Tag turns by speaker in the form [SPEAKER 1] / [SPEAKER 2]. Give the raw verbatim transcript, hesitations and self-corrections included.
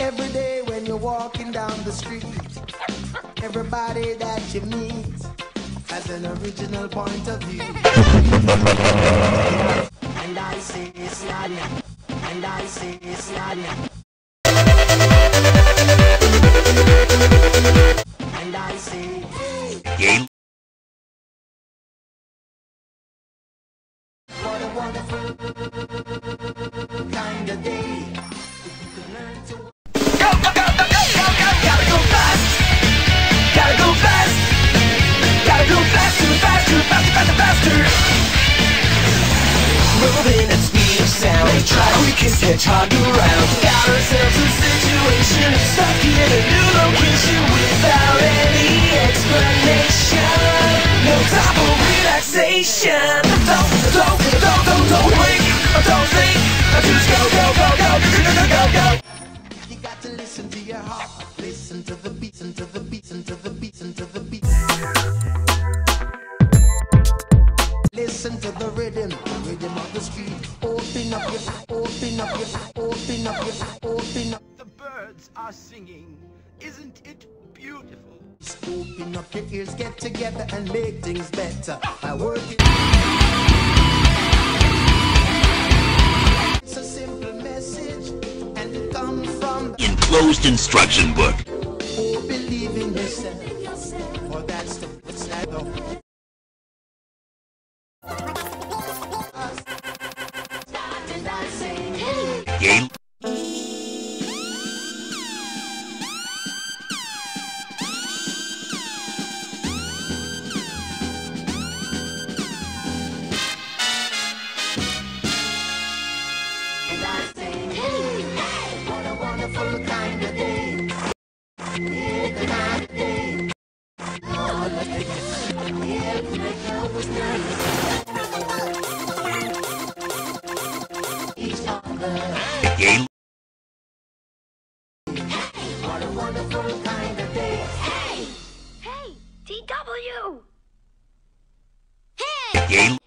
[SPEAKER 1] Every day when you're walking down the street, everybody that you meet has an original point of view. And I say it's Nadia, and I say it's Nadia. And I say,
[SPEAKER 2] Game.
[SPEAKER 1] what a wonderful kind of day. If you could learn to
[SPEAKER 3] Go, go, go, go, go, go, go, gotta go fast. Gotta go fast. Gotta go faster, faster, faster, faster, faster. Moving at speed of sound. They try quickest hedgehog around. Got ourselves a situation, stuck in a new location without any explanation. No time for relaxation. Don't, don't, don't, don't, don't wait. Don't think. Just go, go, go, go, go, go, go, go.
[SPEAKER 1] You got to listen to your heart. Listen to the beats, and to the beats, and to the beats, and to the beats. Listen to the rhythm, the rhythm of the street. Open up your, open up your, open up your, open up.
[SPEAKER 3] The birds are singing. Isn't it beautiful?
[SPEAKER 1] Open up your ears, get together and make things better by working. It's a simple message, and it comes from the
[SPEAKER 2] Enclosed instruction book.
[SPEAKER 1] oh, believe in yourself, for that's the what's that though.
[SPEAKER 2] Game.
[SPEAKER 1] What a wonderful kind of day. Yeah, the kind of day. Oh, look at this. Yeah, the girl was nice. Each other.
[SPEAKER 2] Game.
[SPEAKER 1] What a wonderful kind of day.
[SPEAKER 4] Hey! Hey! T W!
[SPEAKER 2] Game.